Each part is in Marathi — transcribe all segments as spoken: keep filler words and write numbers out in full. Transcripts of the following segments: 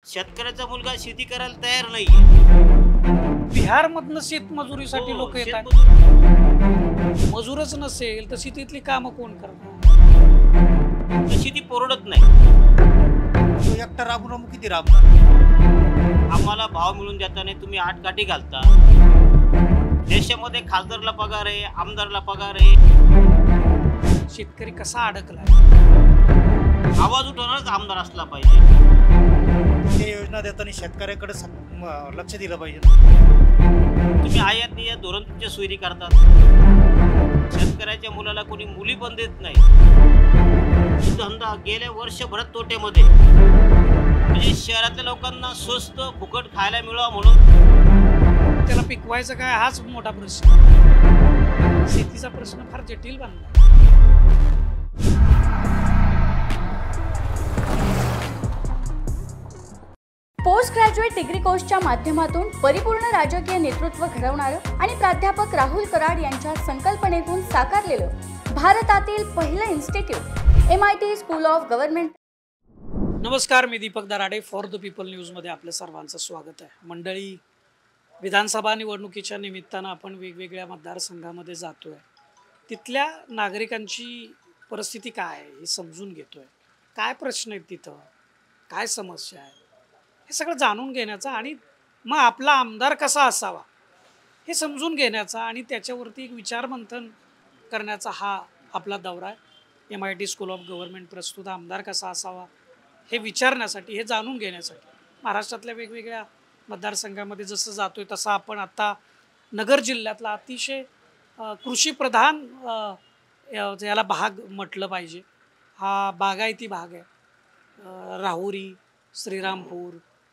शेतकऱ्याचा मुलगा शेती करायला तयार नाहीये. बिहारमधनं शेतमजुरीसाठी हो, लोक येतात. शेतमजूर- मजूरच नसेल तर शेतीतली कामं कोण करणार? तर शेती परवडत नाही. तो एकटा राबून राबून किती राबणार? आम्हाला भाव मिळून देताना तुम्ही आठ काठी घालता. देशामध्ये खासदारला पगार आहे, आमदारला पगार आहे. शेतकरी कसा अडकलाय? आवाज उठवणारच आमदार असला पाहिजे. ते योजना देताना शेतकऱ्याकडे सम- म- लक्ष दिलं पाहिजे. तुम्ही आयात निर्यात धोरण तुमच्या सोयरी करतात. शेतकऱ्याच्या मुलाला कोणी मुली पण देत नाही. धंदा गेल्या वर्षभरात तोट्यामध्ये. म्हणजे शहरातल्या लोकांना स्वस्त फुकट खायला मिळावं म्हणून त्याला पिकवायचं काय हाच मोठा प्रश्न. शेतीचा प्रश्न फार जटिल बनला. पोस्ट ग्रॅज्युएट डिग्री कोर्सच्या माध्यमातून परिपूर्ण राजकीय नेतृत्व घडवणारं आणि प्राध्यापक राहुल कराड यांच्या संकल्पनेतून साकारलेलं भारतातील पहिलं institute M I T school of government. नमस्कार, मी Deepak Darade. For the people न्यूजमध्ये आपलं सर्वांचं स्वागत आहे. मंडळी, विधानसभा निवडणुकीच्या निमित्तानं आपण वेगवेगळ्या मतदारसंघामध्ये जातोय. तिथल्या नागरिकांची परिस्थिती काय आहे हे समजून घेतोय. काय प्रश्न आहेत तिथं, काय समस्या आहे हे सगळं जाणून घेण्याचा आणि मग आपला आमदार कसा असावा हे समजून घेण्याचा आणि त्याच्यावरती एक विचारमंथन करण्याचा हा आपला दौरा आहे. M I T school of government प्रस्तुत आमदार कसा असावा हे विचारण्यासाठी, हे जाणून घेण्यासाठी महाराष्ट्रातल्या वेगवेगळ्या मतदारसंघामध्ये जसं जातोय तसं आपण आता नगर जिल्ह्यातला अतिशय कृषीप्रधान याला भाग म्हटलं पाहिजे. हा बागायती भाग आहे. राहुरी, श्रीरामपूर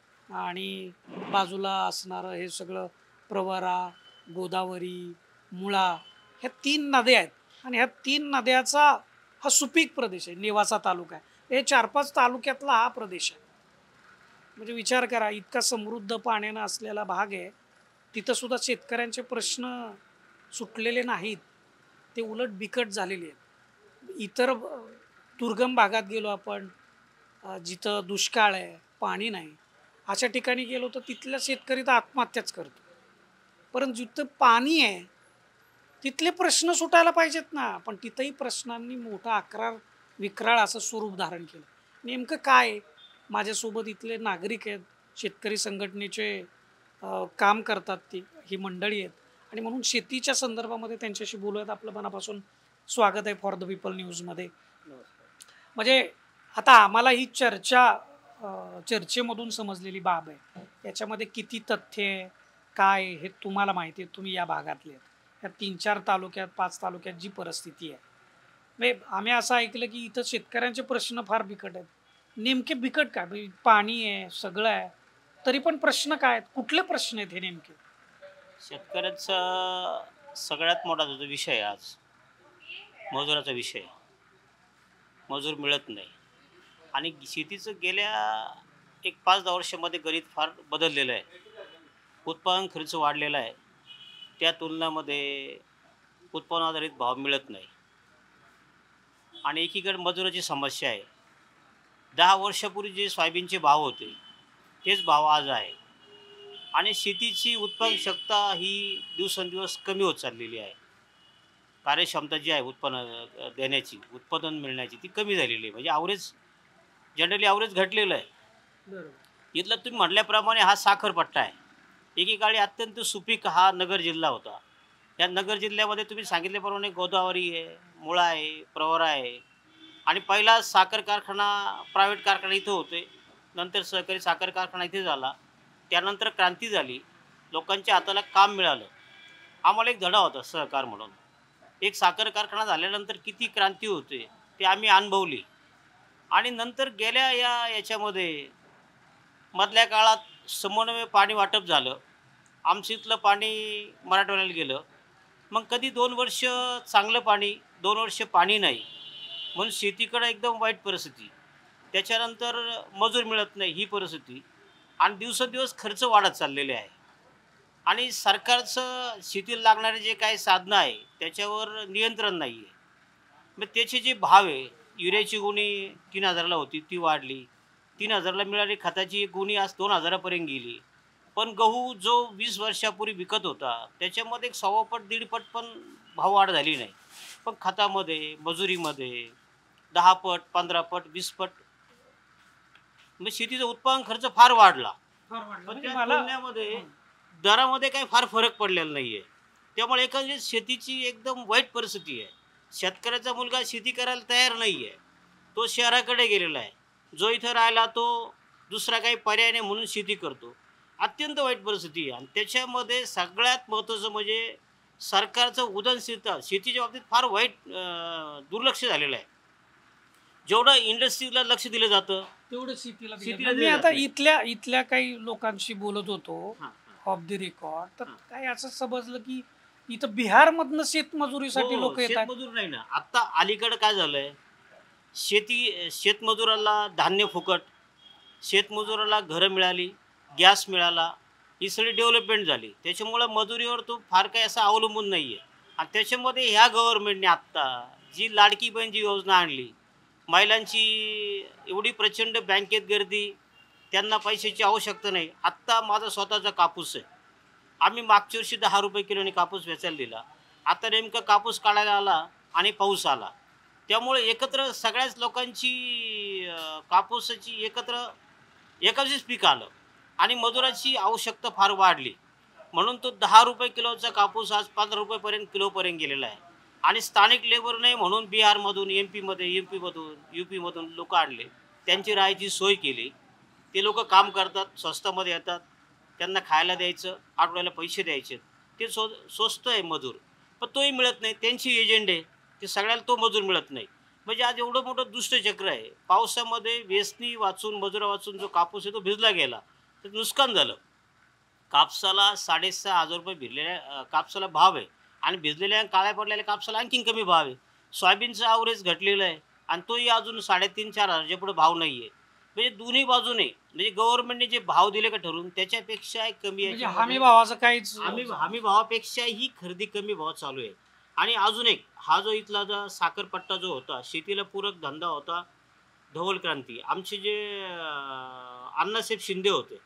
आणि बाजूला असणारं हे सगळं प्रवरा, गोदावरी, मुळा, ह्या तीन नद्या आहेत. आणि ह्या तीन नद्याचा हा सुपीक प्रदेश आहे. नेवासा तालुका आहे. हे चार पाच तालुक्यातला हा प्रदेश आहे. म्हणजे विचार करा, इतका समृद्ध पाण्यानं असलेला भाग आहे. तिथं सुद्धा शेतकऱ्यांचे प्रश्न सुटलेले नाहीत, ते उलट बिकट झालेले आहेत. इतर दुर्गम भागात गेलो आपण, जिथं दुष्काळ आहे, पाणी नाही, अशा ठिकाणी गेलो तर तिथल्या शेतकरी तर आत्महत्याच करतो. परंतु जिथं पाणी आहे तिथले प्रश्न सुटायला पाहिजेत ना. पण तिथंही प्रश्नांनी मोठं अक्रार विक्राळ असं स्वरूप धारण केलं. नेमकं काय? माझ्यासोबत इथले नागरिक आहेत, शेतकरी संघटनेचे काम करतात, ती ही मंडळी आहेत आणि म्हणून शेतीच्या संदर्भामध्ये त्यांच्याशी बोलूयात. आपलं मनापासून स्वागत आहे फॉर द पीपल न्यूजमध्ये. म्हणजे आता आम्हाला ही चर्चा चर्चेमधून समजलेली बाब आहे. याच्यामध्ये किती तथ्य आहे, काय, हे तुम्हाला माहिती आहे. तुम्ही या भागातले आहेत. या तीन चार तालुक्यात, पाच तालुक्यात जी परिस्थिती आहे, म्हणजे आम्ही असं ऐकलं की इथं शेतकऱ्यांचे प्रश्न फार बिकट आहेत. नेमके बिकट काय? म्हणजे पाणी आहे, सगळं आहे, तरी पण प्रश्न काय आहेत? कुठले प्रश्न आहेत हे नेमके? शेतकऱ्याचा सगळ्यात मोठा जो विषय आहे आज मजुराचा विषय. मजूर मिळत नाही आणि शेतीचं गेल्या एक पाच दहा वर्षामध्ये गणित फार बदललेलं आहे. उत्पादन खर्च वाढलेला आहे, त्या तुलनामध्ये उत्पन्न आधारित भाव मिळत नाही. आणि एकीकडे मजुराची समस्या आहे. दहा वर्षापूर्वी जे सोयाबीनचे भाव होते तेच भाव आज आहे. आणि शेतीची उत्पादन क्षमता ही दिवसेंदिवस कमी होत चाललेली आहे. कार्यक्षमता जी आहे उत्पन्न देण्याची, उत्पादन मिळण्याची, ती कमी झालेली आहे. म्हणजे ॲव्हरेज, जनरली ॲव्हरेज घटलेलं आहे. इथलं तुम्ही म्हटल्याप्रमाणे हा साखरपट्टा आहे. एकेकाळी अत्यंत सुपीक हा नगर जिल्हा होता. या नगर जिल्ह्यामध्ये तुम्ही सांगितल्याप्रमाणे गोदावरी आहे, मुळा आहे, प्रवरा आहे. आणि पहिला साखर कारखाना, प्रायव्हेट कारखाना इथं होते. नंतर सहकारी साखर कारखाना इथे झाला. त्यानंतर क्रांती झाली, लोकांच्या हाताला काम मिळालं. आम्हाला एक धडा होता सहकार म्हणून. एक साखर कारखाना झाल्यानंतर किती क्रांती होते ते आम्ही अनुभवली. आणि नंतर गेल्या या याच्यामध्ये मधल्या काळात समन्वय पाणी वाटप झालं. आमचं इथलं पाणी मराठवाड्याला गेलं. मग कधी दोन वर्ष चांगलं पाणी, दोन वर्ष पाणी नाही, म्हणून शेतीकडं एकदम वाईट परिस्थिती. त्याच्यानंतर मजूर मिळत नाही ही परिस्थिती. आणि दिवसेंदिवस खर्च वाढत चाललेले आहे. आणि सरकारचं शेतीला लागणारे जे काही साधनं आहे त्याच्यावर नियंत्रण नाही आहे. मग त्याचे जे भाव आहे, युरियाची गोणी तीन हजाराला होती ती वाढली, तीन हजारला मिळाली खताची एक गोणी आज दोन हजारापर्यंत गेली. पण गहू जो वीस वर्षापूर्वी विकत होता त्याच्यामध्ये एक सव्वा पट दीड पट पण भाववाढ झाली नाही. पण खतामध्ये, मजुरीमध्ये दहा पट, पंधरा पट, वीस पट म्हणजे शेतीचा उत्पादन खर्च फार वाढला. फार वाढलं. पण म्हणजे त्या मला तुलनेमध्ये दरामध्ये काही फार फरक पडलेला नाही आहे. त्यामुळे एखादी शेतीची एकदम वाईट परिस्थिती आहे. शेतकऱ्याचा मुलगा शेती करायला तयार नाही आहे. तो शहराकडे गेलेला आहे. जो इथं राहिला तो दुसरा काही पर्याय नाही म्हणून शेती करतो. अत्यंत वाईट परिस्थिती आहे आणि त्याच्यामध्ये सगळ्यात महत्त्वाचं म्हणजे सरकारचं उदासीनता शेतीच्या बाबतीत फार वाईट अं, दुर्लक्ष झालेलं आहे. जेवढं इंडस्ट्रीला लक्ष दिलं जातं तेवढं शेतीला दिलं. शेतीला मी दिलं आता जात नाही. इथल्या इथल्या काही लोकांशी बोलत होतो हां, ऑफ द रेकॉर्ड, तर हां. काय असं समजलं की इथं बिहारमधनं शेतमजुरीसाठी हो, लोक येतात. शेतमजूर नाही ना. आता अलीकडे काय झालंय, शेती शेतमजुराला धान्य फुकट, शेतमजुराला घरं मिळाली, गॅस मिळाला, ही सगळी डेव्हलपमेंट झाली. त्याच्यामुळं मजुरीवर तो फार काही असं अवलंबून नाही आहे. आणि त्याच्यामध्ये ह्या गव्हर्नमेंटने आत्ता जी लाडकी बहीण जी योजना आणली, महिलांची एवढी प्रचंड बँकेत गर्दी, त्यांना पैशाची आवश्यकता नाही. आत्ता माझा स्वतःचा कापूस आहे. आम्ही मागच्या वर्षी दहा रुपये किलोने कापूस वेचायला दिला. आता नेमकं कापूस काढायला आला आणि पाऊस आला. त्यामुळे एकत्र सगळ्याच लोकांची अं, कापूसाची एकत्र एकाचीच पीक आलं आणि मजुराची आवश्यकता फार वाढली. म्हणून तो दहा रुपये किलोचा कापूस आज पंधरा रुपयेपर्यंत किलोपर्यंत गेलेला आहे. आणि स्थानिक लेबर नाही म्हणून बिहारमधून, एम पीमध्ये, एम पीमधून, यू पीमधून लोक आणले. त्यांची राहायची सोय केली. ते लोक काम करतात, स्वस्तामध्ये येतात, त्यांना खायला द्यायचं, आठवड्याला पैसे द्यायचे. ते स्व स्वस्त आहे मजूर, पण तोही मिळत नाही. त्यांची एजंट आहे, ते सगळ्याला तो मजूर मिळत नाही. म्हणजे आज एवढं मोठं दुष्टचक्र आहे. पावसामध्ये वेचणी वाचून, मजुरा वाचून जो कापूस आहे तो भिजला गेला, तर नुकसान झालं. कापसाला साडेसहा हजार रुपये भिजलेल्या अं, कापसाला भाव आहे आणि भिजलेल्या काळ्या पडलेल्या कापसाला आणखीन कमी भाव आहे. सोयाबीनचं ॲव्हरेज घटलेलं आहे आणि तोही अजून साडेतीन चार हजारच्या पुढे भाव नाही आहे. म्हणजे दोन्ही बाजूने म्हणजे गव्हर्नमेंटने जे भाव दिले का ठरवून त्याच्यापेक्षा कमी म्हणजे याच्यामध्ये- हमी भावाचं काहीच हमी हमी भावापेक्षाही खरेदी कमी भावात चालू आहे. आणि अजून एक हा जो इथला जो साखरपट्टा जो होता, शेतीला पूरक धंदा होता, धवल क्रांती. आमचे जे अं, अण्णासाहेब शिंदे होते,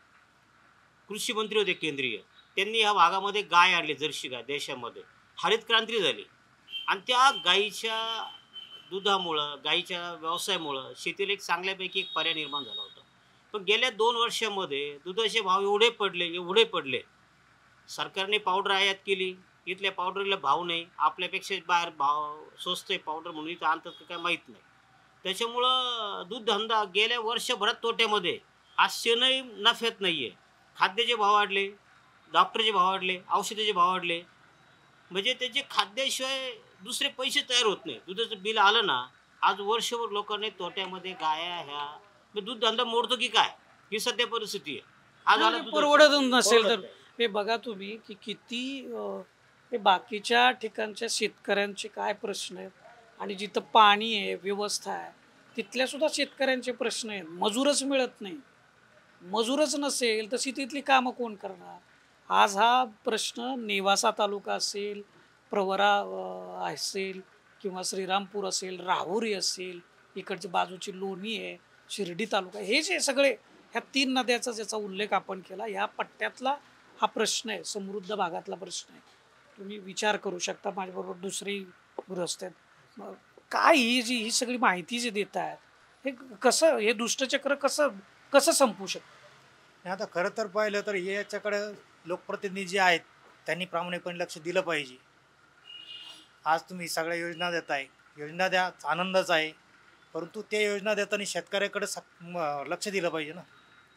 कृषी मंत्री होते केंद्रीय, त्यांनी ह्या भागामध्ये गाय आणली, जर्सी गाय देशामध्ये. हरित क्रांती झाली आणि त्या गाईच्या दुधामुळं, गाईच्या व्यवसायामुळं शेतीला एक चांगल्यापैकी एक पर्याय निर्माण झाला होता. पण गेल्या दोन वर्षामध्ये दुधाचे भाव एवढे पडले एवढे पडले सरकारने पावडर आयात केली. इथल्या पावडरला भाव नाही. आपल्यापेक्षा बाहेर भाव स्वस्त आहे पावडर म्हणून इथं आणतात का काय माहीत नाही. त्याच्यामुळं दूध धंदा गेल्या वर्षभरात तोट्यामध्ये. आज शेणही नफ्यात नाही आहे. खाद्याचे भाव वाढले, डॉक्टरचे भाव वाढले, औषधाचे भाव वाढले. म्हणजे त्याचे खाद्याशिवाय दुसरे पैसे तयार होत नाही. दुधाचं बिल आलं ना, आज वर्षभर लोकांनी तोट्यामध्ये गाया ह्या मग दूध धंदा मोडतो की काय, ही सध्या परिस्थिती आहे. आज आला म्हणजे दुधाचा. परवडत नसेल तर परवडत नाही. हे बघा तुम्ही की किती अं, हे बाकीच्या ठिकाणच्या शेतकऱ्यांचे काय प्रश्न आहेत आणि जिथं पाणी आहे, व्यवस्था आहे, तिथल्या सुद्धा शेतकऱ्यांचे प्रश्न आहेत. मजूरच मिळत नाही. मजूरच नसेल तर शेतीतली कामं कोण करणार? आज हा प्रश्न नेवासा तालुका असेल, प्रवरा अं, असेल किंवा श्रीरामपूर असेल, राहुरी असेल, इकडची बाजूची लोणी आहे, शिर्डी तालुका, हे जे सगळे ह्या तीन नद्याचा ज्याचा उल्लेख आपण केला, ह्या पट्ट्यातला हा प्रश्न आहे, समृद्ध भागातला प्रश्न आहे. तुम्ही विचार करू शकता. माझ्याबरोबर दुसरी गृहस्थ आहेत. मग काय ही जी ही सगळी माहिती जी देत आहेत, हे कसं, हे दुष्टचक्र कसं कसं संपू शकतं? आणि आता खरं तर पाहिलं तर याच्याकडे लोकप्रतिनिधी जे आहेत त्यांनी प्रामाणिकपणे लक्ष दिलं पाहिजे. आज तुम्ही सगळ्या योजना देताय, योजना द्या, आनंदच आहे, परंतु त्या योजना देताना शेतकऱ्याकडे स म- लक्ष दिलं पाहिजे ना.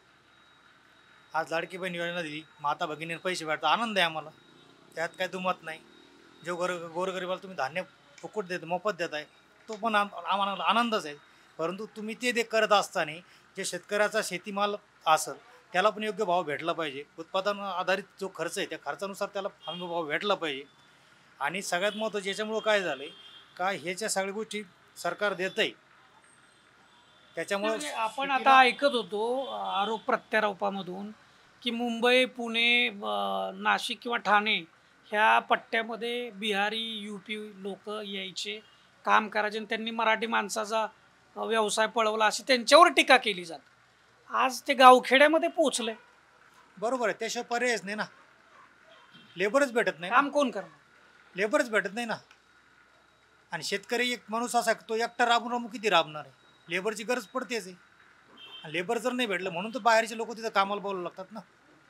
आज लाडकी बहीण योजना दिली, माता भगिनींना पैसे भेटतात, आनंद आहे आम्हाला, त्यात काय दुमत नाही. जो गोर गोरगरिबाला तुम्ही धान्य फुकट देत मोफत देत आहे, तो पण आम आम्हाला आनंदच आहे. परंतु तुम्ही ते दे करत असताना जे शेतकऱ्याचा शेतीमाल असेल त्याला पण योग्य भाव भेटला पाहिजे. उत्पादन आधारित जो खर्च आहे त्या खर्चानुसार त्याला हमी भाव भेटला पाहिजे. आणि सगळ्यात महत्त्वाचं याच्यामुळं काय झालं आहे का, ह्याच्या सगळ्या गोष्टी सरकार देत आहे. त्याच्यामुळं म्हणजे आपण आता ऐकत होतो आरोप प्रत्यारोपामधून की मुंबई, पुणे, अं, नाशिक किंवा ठाणे ह्या पट्ट्यामध्ये बिहारी, युपी लोक यायचे, काम करायचे आणि त्यांनी मराठी माणसाचा अं, व्यवसाय पळवला अशी त्यांच्यावर टीका केली जाते. आज ते गावखेड्यामध्ये पोहोचले, बरोबर आहे, त्याशिवाय पर्यायच नाही ना. लेबरच भेटत नाही ना. काम कोण करणार? लेबरच भेटत नाही ना. आणि शेतकरी एक माणूस असा तो एकटा राबून राबून किती राबणार आहे. लेबरची गरज पडतेच आहे. आणि लेबर जर नाही भेटलं म्हणून तर बाहेरचे लोक तिथं कामाला बोलावं लागतात ना.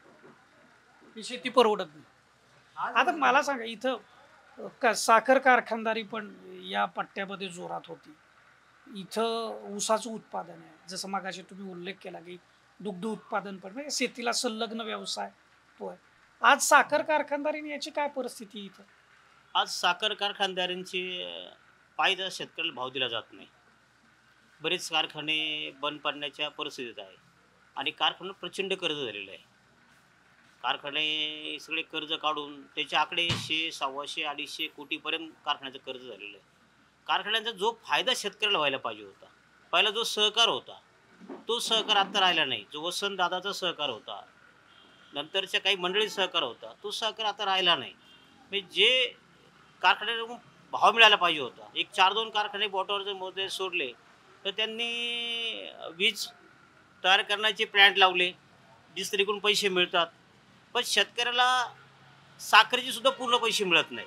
ही शेती परवडत नाही. आता मला सांगा, इथं अ, का साखर कारखानदारी पण या पट्ट्यामध्ये जोरात होती. इथं ऊसाचं उत्पादन आहे, जसं मगाशी तुम्ही उल्लेख केला की दुग्ध उत्पादन पण, म्हणजे शेतीला संलग्न व्यवसाय तो आहे. आज साखर कारखानदारीने याची काय परिस्थिती आहे इथं? आज साखर कारखानदारांची पायदा शेतकऱ्याला भाव दिला जात नाही. बरेच कारखाने बंद पडण्याच्या परिस्थितीत आहे आणि कारखान्यावर प्रचंड कर्ज झालेलं आहे. कारखाने सगळे कर्ज काढून त्याचे आकडे शे सव्वाशे अडीचशे कोटीपर्यंत कारखान्याचं कर्ज झालेलं आहे. कारखान्याचा जो फायदा शेतकऱ्याला व्हायला पाहिजे होता, पहिला जो सहकार होता तो सहकार आता राहिला नाही. जो वसंत दादाचा सहकार होता, नंतरच्या काही मंडळी सहकार होता, तो सहकार आता राहिला नाही. म्हणजे जे कारखान्याला भाव मिळायला पाहिजे होता, एक चार दोन कारखाने बोटावर जर मोजले सोडले तर त्यांनी वीज तयार करण्याचे प्लॅन्ट लावले, डिस्ट्रीकडून पैसे मिळतात, पण शेतकऱ्याला साखरेचे सुद्धा पूर्ण पैसे मिळत नाही.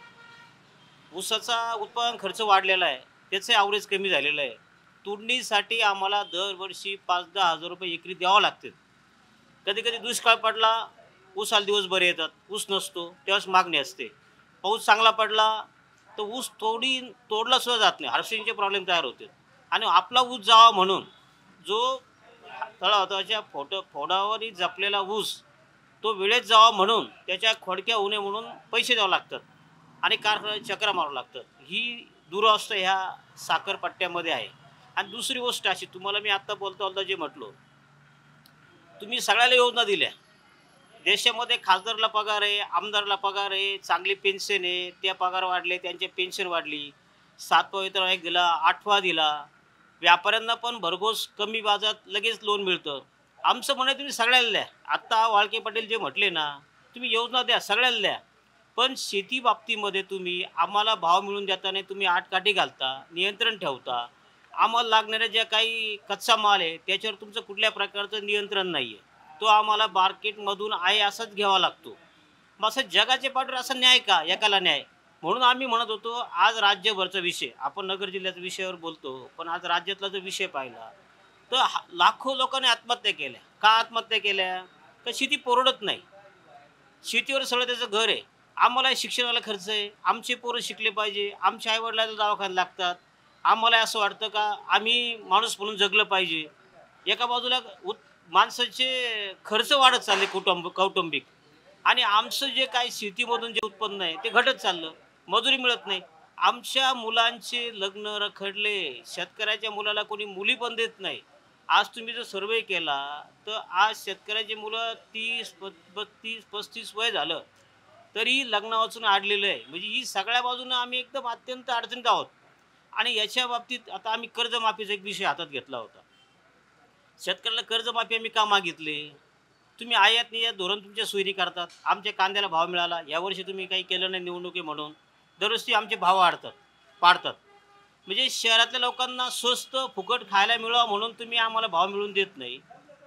ऊसाचा उत्पादन खर्च वाढलेला आहे, त्याचं ॲव्हरेज कमी झालेलं आहे. तोडणीसाठी आम्हाला दरवर्षी पाच दहा हजार रुपये एकरी द्यावं लागतात. कधी कधी दुष्काळ पडला, ऊसाला दिवस बरे येतात, ऊस नसतो तेव्हाच मागणी असते. पाऊस चांगला पडला तर ऊस तोडी तोडला सुद्धा जात नाही, हार्वेस्टिंगचे प्रॉब्लेम तयार होते. आणि आपला ऊस जावा म्हणून जो तळावताच्या फोटो फोडावरही जपलेला ऊस तो वेळेत जावा म्हणून त्याच्या खोडक्या होऊ नये म्हणून पैसे द्यावं लागतात आणि कारखान्यात चक्रा मारावं लागतात. ही दुरावस्था ह्या साखरपट्ट्यामध्ये आहे. आणि दुसरी गोष्ट अशी, तुम्हाला मी आत्ता बोलता बोलता जे म्हटलो, तुम्ही सगळ्याला योजना दिल्या. देशामध्ये खासदारला पगार आहे, आमदारला पगार आहे, चांगली पेन्शन आहे, त्या पगार वाढले, त्यांची पेन्शन वाढली, सातवा वेतन एक दिला, आठवा दिला. व्यापाऱ्यांना पण भरघोस कमी व्याजात लगेच लोन मिळतं. आमचं म्हणणं तुम्ही सगळ्याला द्या. आत्ता वाळके पाटील जे म्हटले ना, तुम्ही योजना द्या, सगळ्याला द्या, पण शेती बाबतीमध्ये तुम्ही आम्हाला भाव मिळून देताना तुम्ही आटकाठी घालता, नियंत्रण ठेवता. आम्हाला लागणाऱ्या ज्या काही कच्चा माल आहे त्याच्यावर तुमचं कुठल्या प्रकारचं नियंत्रण नाही आहे. तो आम्हाला मार्केटमधून आहे असाच घ्यावा लागतो. मग असं जगाच्या पाठीवर असा न्याय का, एकाला न्याय? म्हणून आम्ही म्हणत होतो, आज राज्यभरचा विषय, आपण नगर जिल्ह्याच्या विषयावर बोलतो, पण आज राज्यातला जो विषय पाहिला तर लाखो लोकांनी आत्महत्या केल्या. का आत्महत्या केल्या? तर शेती परवडत नाही, शेतीवर सगळं त्याचं घर आहे. आम्हाला शिक्षणाला खर्च आहे, आमचे पोरं शिकले पाहिजे, आमच्या आईवडिलाला दवाखाने लागतात, आम्हाला असं वाटतं का आम्ही माणूस म्हणून जगलं पाहिजे. एका बाजूला उत माणसाचे खर्च वाढत चालले कुटुंब कौटुंबिक, आणि आमचं जे काही शेतीमधून जे उत्पन्न आहे ते घटत चाललं, मजुरी मिळत नाही. आमच्या मुलांचे लग्न रखडले, शेतकऱ्याच्या मुलाला कोणी मुली पण देत नाही. आज तुम्ही जर सर्वे केला तर आज शेतकऱ्याची मुलं तीस बत्तीस पस्तीस वय झालं तरी लग्ना वाचून आडलेलं आहे. म्हणजे ही सगळ्या बाजूनं आम्ही एकदम अत्यंत अडचणीत आहोत. आणि याच्या बाबतीत आता आम्ही कर्जमाफीचा एक विषय हातात घेतला होता. शेतकऱ्याला कर्जमाफी आम्ही का मागितले? तुम्ही आयात निर्यात धोरण तुमच्या सोयीने करतात, आमच्या कांद्याला भाव मिळाला, यावर्षी तुम्ही काही केलं नाही निवडणुकी म्हणून, दरवर्षी आमचे भाव वाढतात पाडतात. म्हणजे शहरातल्या लोकांना स्वस्त फुकट खायला मिळावं म्हणून तुम्ही आम्हाला भाव मिळवून देत नाही.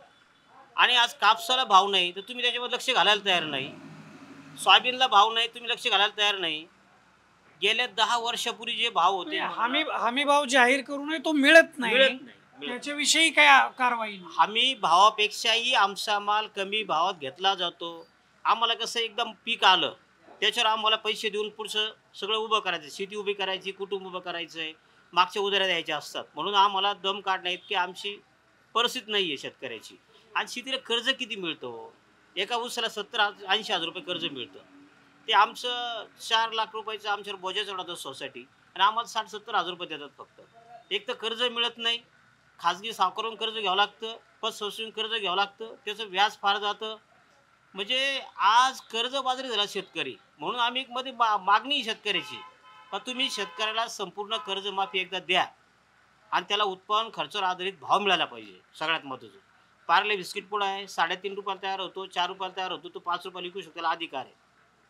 आणि आज कापसाला भाव नाही तर तुम्ही त्याच्यावर लक्ष घालायला तयार नाही. सोयाबीनला भाव नाही, तुम्ही लक्ष घालायला तयार नाही. गेल्या दहा वर्षापूर्वी जे भाव होते, हमी हमी भाव जाहीर करूनही तो मिळत नाही, मिळत नाही. त्याच्याविषयी काय कारवाई नाही. हमी भावापेक्षाही आमचा माल कमी भावात घेतला जातो. आम्हाला कसं एकदम पीक आलं त्याच्यावर आम्हाला पैसे देऊन पुढचं सगळं उभं करायचं, शेती उभी करायची, कुटुंब उभं करायचं आहे, मागच्या उधाऱ्या द्यायच्या असतात. म्हणून आम्हाला दम काढणं इतकी आमची परिस्थिती नाही आहे शेतकऱ्याची. आणि शेतीला कर्ज किती मिळतं? एका ऊसाला सत्तर ऐंशी हजार रुपये कर्ज मिळतं. ते आमचं चार लाख रुपयाचं आमच्यावर बोजा चढवतं सोसायटी, आणि आम्हाला साठ सत्तर हजार रुपये देतात फक्त. एक तर कर्ज मिळत नाही, खाजगी सावकारून कर्ज घ्यावं लागतं, पतसंस्थेतून कर्ज घ्यावं लागतं, त्याचं व्याज फार जातं. म्हणजे आज कर्जबाजारी झाला शेतकरी. म्हणून आम्ही एक मध्ये मा मागणी शेतकऱ्याची का तुम्ही शेतकऱ्याला संपूर्ण कर्जमाफी एकदा द्या आणि त्याला उत्पादन खर्चावर आधारित भाव मिळाला पाहिजे. सगळ्यात महत्त्वाचं, पार्ले बिस्किट पुडा आहे, साडेतीन रुपयाला तयार होतो, चार रुपयाला तयार होतो, तो पाच रुपयाला विकू शकतो, त्याला अधिकार आहे.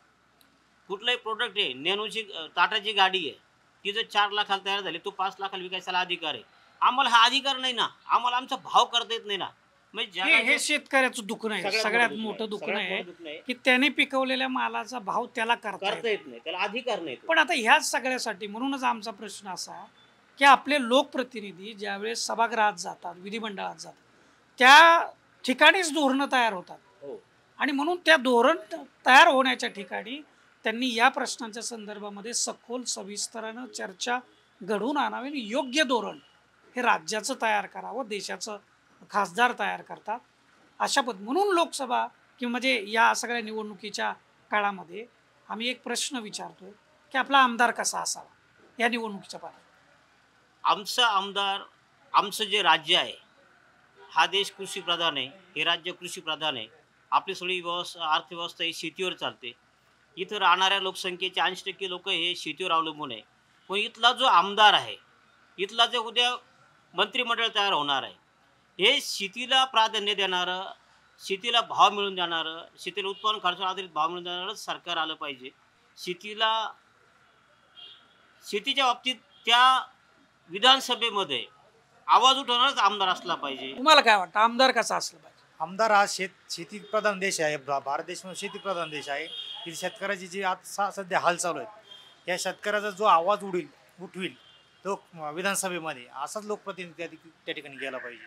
कुठलाही प्रोडक्ट आहे, नॅनोची टाटाची गाडी आहे, ती जर चार लाखाला तयार झाली तो पाच लाखाला विकायचा अधिकार आहे. आम्हाला हा अधिकार नाही ना, आम्हाला आमचा भाव करता येत नाही ना. म्हणजे हे जगाचं हे शेतकऱ्याचं दुखणं आहे, सगळ्यात सगळ्यात मोठं मोठं दुखणं दुखणं आहे. आहे सगळ्यात मोठं दुखणं आहे. की त्याने पिकवलेल्या मालाचा भाव त्याला करता करता येत येत नाही, त्याला अधिकार नाही. पण आता ह्याच सगळ्यासाठी म्हणूनच आमचा प्रश्न असा की आपले लोकप्रतिनिधी ज्यावेळेस सभागृहात जातात, विधिमंडळात जातात, त्या ठिकाणीच धोरणं तयार होतात. हो. आणि म्हणून त्या धोरण तयार होण्याच्या ठिकाणी त्यांनी या प्रश्नांच्या संदर्भामध्ये सखोल सविस्तरानं चर्चा घडवून आणावी आणि योग्य धोरण हे राज्याचं तयार करावं, देशाचं खासदार तयार करतात अशा पद्धती. म्हणून लोकसभा किंवा म्हणजे या सगळ्या निवडणुकीच्या काळामध्ये आम्ही एक प्रश्न विचारतोय की आपला आमदार कसा असावा या निवडणुकीच्या पार्श्वभूमीवर. आमचा आमदार, आमचं जे राज्य आहे, हा देश कृषीप्रधान आहे, हे राज्य कृषीप्रधान आहे. आपली सगळी व्यवस्था, अर्थव्यवस्था ही शेतीवर चालते. इथं राहणाऱ्या लोकसंख्येचे ऐंशी टक्के लोक हे शेतीवर अवलंबून आहे. पण इथला जो आमदार आहे, इथला जो उद्या मंत्रिमंडळ तयार होणार आहे, हे शेतीला प्राधान्य देणारं, शेतीला भाव मिळून देणारं, शेतीला उत्पादन खर्चावर आधारित भाव मिळून देणारं सरकार आलं पाहिजे. शेतीला शेतीच्या बाबतीत त्या विधानसभेमध्ये आवाज उठवणारच आमदार असला पाहिजे. तुम्हाला काय वाटतं आमदार कसा असला पाहिजे? आमदार हा शेत शेतीप्रधान देश आहे. भा- भारत देश म्हणजे शेतीप्रधान देश आहे. की शेतकऱ्याची जी आज सा- सध्या हाल चालू आहेत, या शेतकऱ्याचा जो आवाज उडील उठविल तो विधानसभेमध्ये असाच लोकप्रतिनिधी त्या ठिक- त्या ठिकाणी गेला पाहिजे.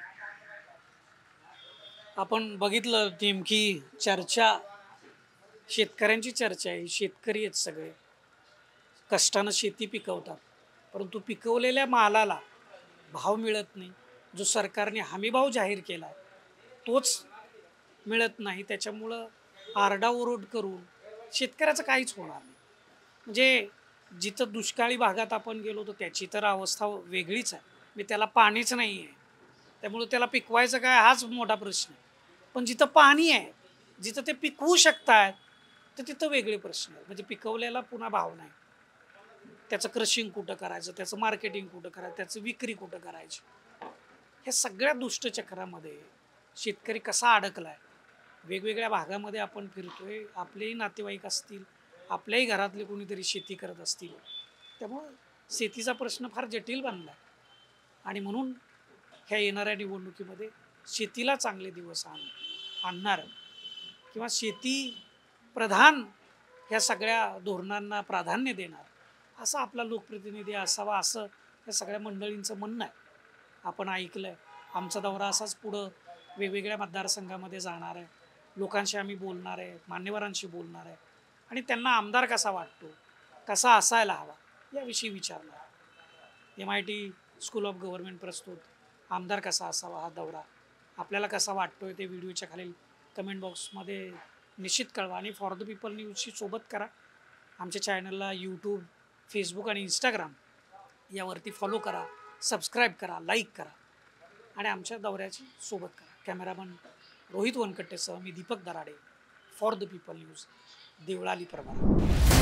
आपण बघितलं नेमकी चर्चा, शेतकऱ्यांची चर्चा आहे. शेतकरी आहेत सगळे, कष्टानं शेती पिकवतात, परंतु पिकवलेल्या मालाला भाव मिळत नाही. जो सरकारने हमीभाव जाहीर केला आहे तोच मिळत नाही. त्याच्यामुळं आरडाओरड करून शेतकऱ्याचं काहीच होणार नाही. म्हणजे जिथं दुष्काळी भागात आपण गेलो तर त्याची तर अवस्था वेगळीच आहे. मी त्याला पाणीच नाही आहे, त्यामुळं त्याला पिकवायचं काय हाच मोठा प्रश्न आहे. पण जिथं पाणी आहे, जिथं ते पिकवू शकतात, तर तिथं वेगळे प्रश्न आहेत. म्हणजे पिकवल्याला पुन्हा भाव नाही, त्याचं क्रशिंग कुठं करायचं, त्याचं मार्केटिंग कुठं करायचं, त्याचं विक्री कुठं करायची, ह्या सगळ्या दुष्टचक्रामध्ये शेतकरी कसा अडकलाय. वेगवेगळ्या भागामध्ये आपण फिरतोय, आपलेही नातेवाईक असतील, आपल्याही घरातले कोणीतरी शेती करत असतील, त्यामुळं शेतीचा प्रश्न फार जटिल बनला आहे. आणि म्हणून ह्या येणाऱ्या निवडणुकीमध्ये शेतीला चांगले दिवस आण आणणार किंवा शेती प्रधान ह्या सगळ्या धोरणांना प्राधान्य देणार असा आपला लोकप्रतिनिधी असावा, असं या सगळ्या मंडळींचं म्हणणं आहे. आपण ऐकलं आहे. आमचा दौरा असाच पुढं वेगवेगळ्या मतदारसंघामध्ये जाणार आहे, लोकांशी आम्ही बोलणार आहे, मान्यवरांशी बोलणार आहे आणि त्यांना आमदार कसा वाटतो, कसा असायला हवा याविषयी विचारणार. M I T school of government प्रस्तुत आमदार कसा असावा हा दौरा आपल्याला कसा वाटतोय ते व्हिडिओच्या खालील कमेंट बॉक्समध्ये निश्चित कळवा. आणि फॉर द पीपल न्यूजशी सोबत करा. आमच्या चॅनलला यूट्यूब, फेसबुक आणि इंस्टाग्राम यावरती फॉलो करा, सबस्क्राईब करा, लाईक करा आणि आमच्या दौऱ्याची सोबत करा. कॅमेरामन रोहित वनकट्टेसह मी Deepak Darade, for the people news, Deolali Parbhani.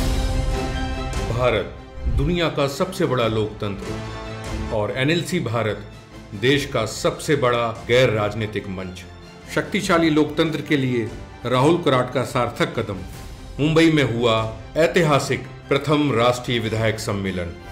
Bharat दुनिया का सबसे बड़ा लोकतंत्र और एन एल सी भारत देश का सबसे बड़ा गैर राजनीतिक मंच. शक्तिशाली लोकतंत्र के लिए राहुल कराट का सार्थक कदम. मुंबई में हुआ ऐतिहासिक प्रथम राष्ट्रीय विधायक सम्मेलन.